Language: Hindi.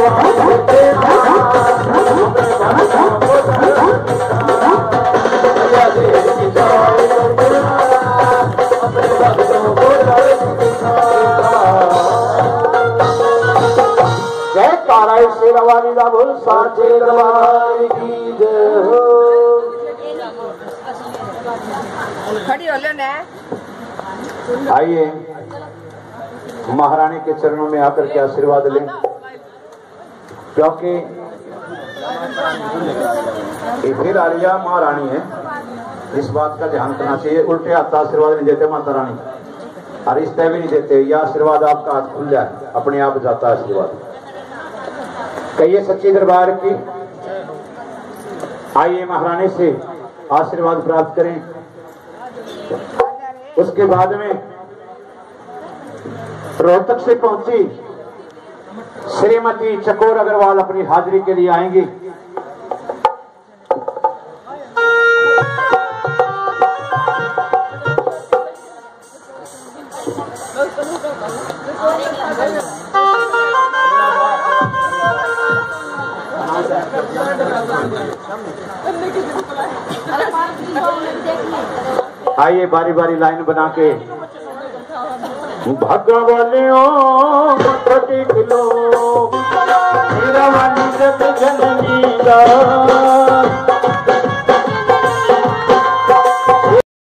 शेरवाली का बोल साचे दरबार की जय हो। खड़ी हो लो ना। आइए महारानी के चरणों में आकर के आशीर्वाद लें, क्योंकि ये फिर आलिया महारानी है, इस बात का ध्यान करना चाहिए। उल्टे हाथ आशीर्वाद नहीं देते माता रानी, और इस तरह भी नहीं देते। यह आशीर्वाद आपका हाथ खुल जाए, अपने आप जाता है आशीर्वाद। कहिए सच्ची दरबार की। आइए महारानी से आशीर्वाद प्राप्त करें। उसके बाद में रोहतक से पहुंची श्रीमती चकोर अग्रवाल अपनी हाजिरी के लिए आएंगी। आइए बारी बारी लाइन बना के भगवानियों किलो जननी